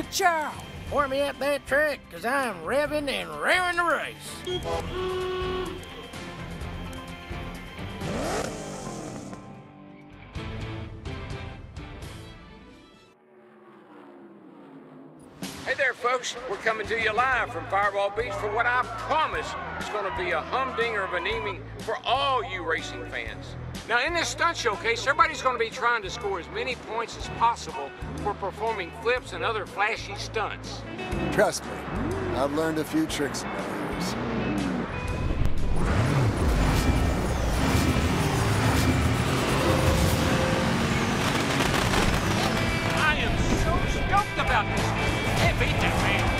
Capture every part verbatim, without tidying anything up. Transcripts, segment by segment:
Chow! Pour me up that truck, cause I'm revving and raring to race. Hey there, folks. We're coming to you live from Fireball Beach for what I promise is going to be a humdinger of an evening for all you racing fans. Now, in this stunt showcase, everybody's going to be trying to score as many points as possible for performing flips and other flashy stunts. Trust me, I've learned a few tricks in my years. I am so stoked about this. Can't beat that, man.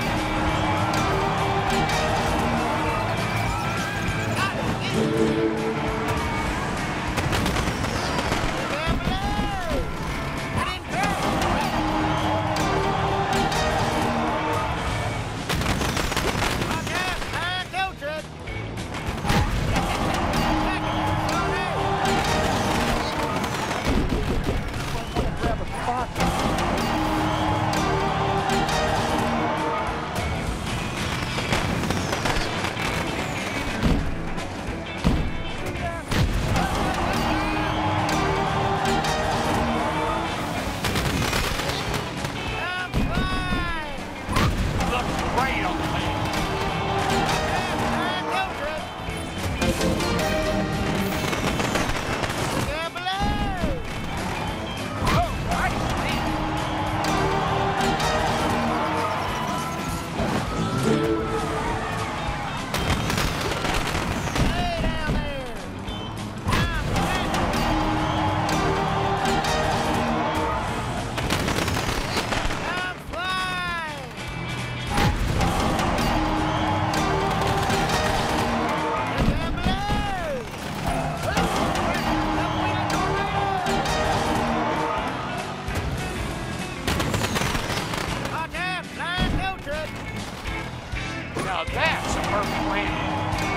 Now that's a perfect landing.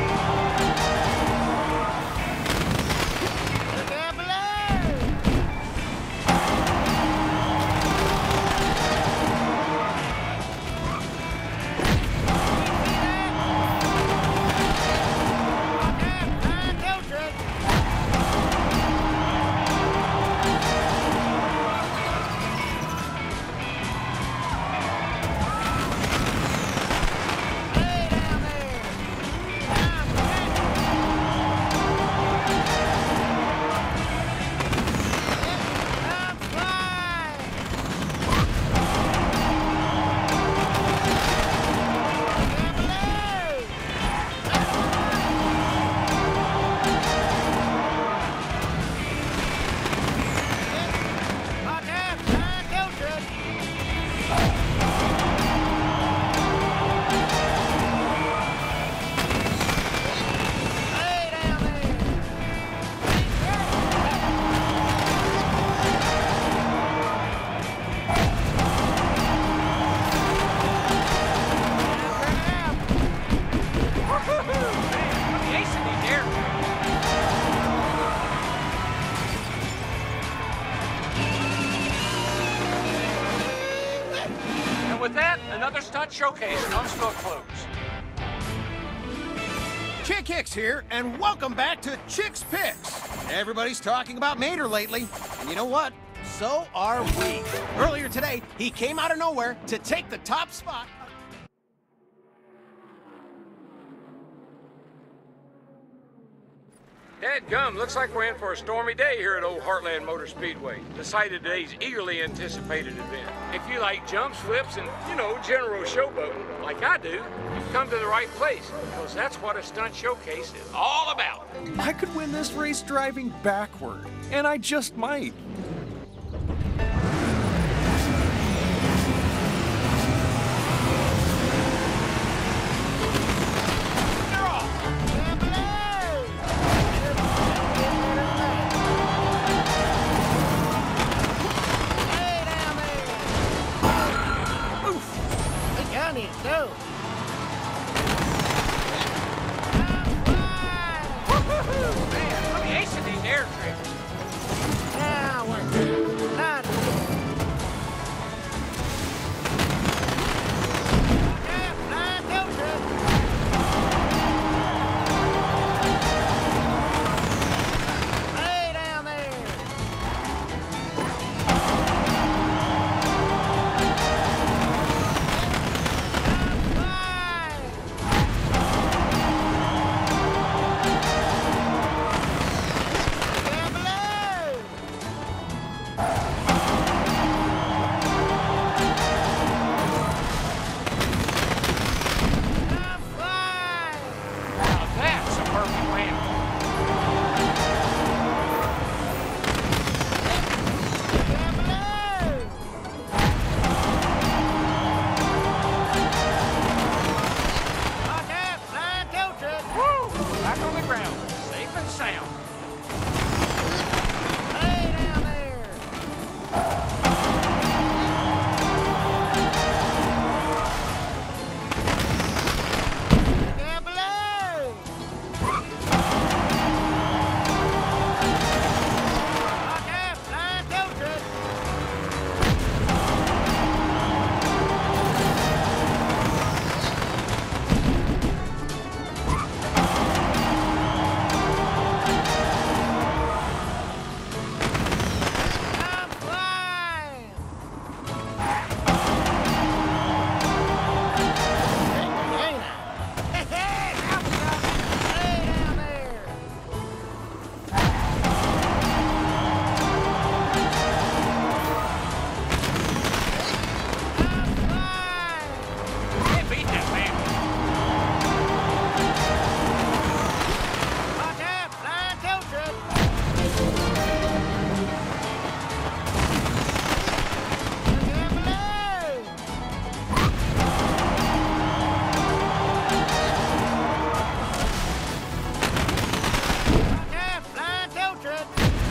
With that, another stunt showcase comes to a close. Chick Hicks here, and welcome back to Chick's Picks. Everybody's talking about Mater lately, and you know what? So are we. Earlier today, he came out of nowhere to take the top spot. Dadgum, looks like we're in for a stormy day here at Old Heartland Motor Speedway, the site of today's eagerly anticipated event. If you like jumps, flips, and, you know, general showboating, like I do, you've come to the right place, because that's what a stunt showcase is all about. I could win this race driving backward, and I just might. Go! Man, I'm acing these air tricks. Now we're ground, safe and sound. Hey down there! Down below! Watch out, flying tow truck! I'm flying! Hey, ain't I? Hey, hey, now we got it. Hey down there! I'm flying! Can't beat that, man. Watch out, flying tow truck! Down below! Watch out, flying tow truck!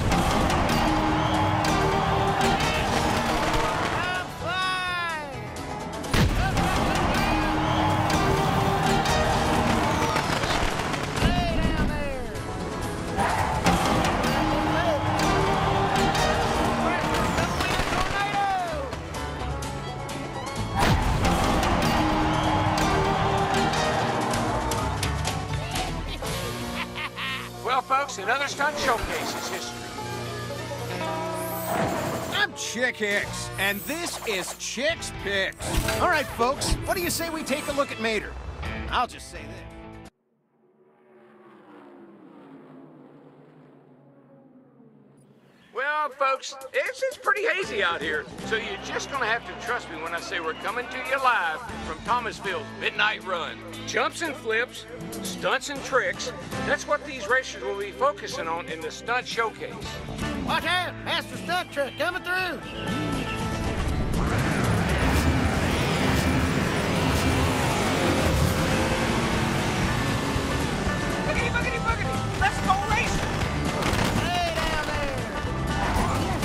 I'm flying! Up, up, up, down! Lay down there! Well, folks, another Stunt Showcase is history. I'm Chick Hicks, and this is Chick's Picks. All right, folks, what do you say we take a look at Mater? I'll just say this. Well, folks, it's, it's pretty hazy out here, so you're just gonna have to trust me when I say we're coming to you live from Thomasville's Midnight Run. Jumps and flips, stunts and tricks, that's what these racers will be focusing on in the Stunt Showcase. Watch out! Master stunt truck coming through! Boogity, boogity, boogity! Let's go racing! Hey down there!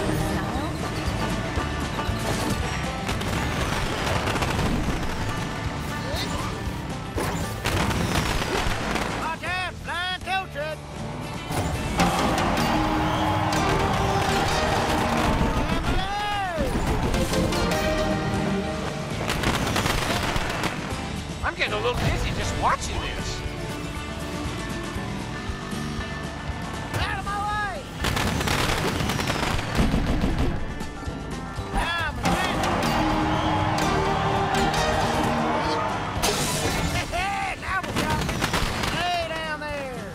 Watch out! Flying tow truck! Down below! I'm getting a little dizzy just watching this. Out of my way! I'm a Hey, now we're talking! Hey down there!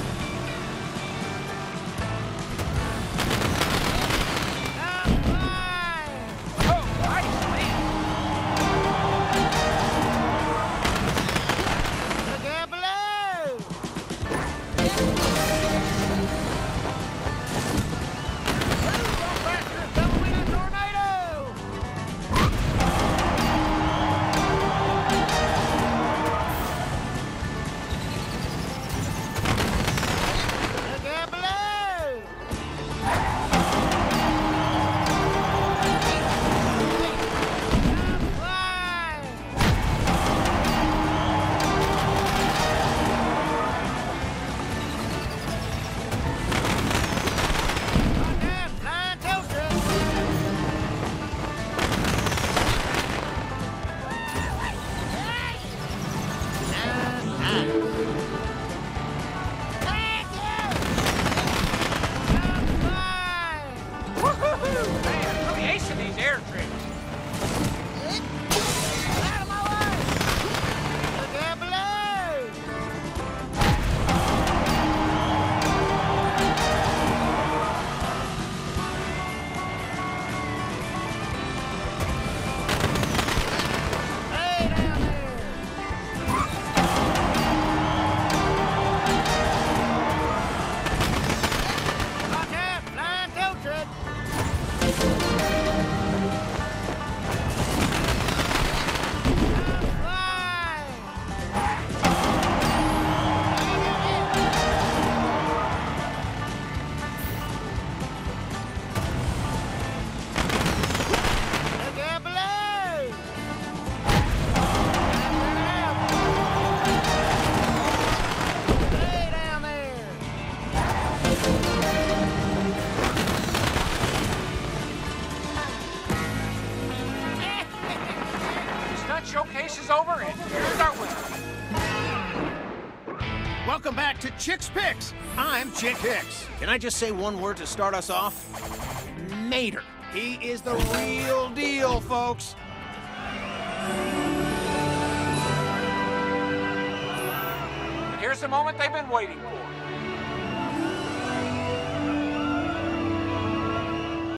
I'm flying! race is over, and here's our winner. Welcome back to Chick's Picks. I'm Chick Hicks. Can I just say one word to start us off? Mater. He is the real deal, folks. And here's the moment they've been waiting for.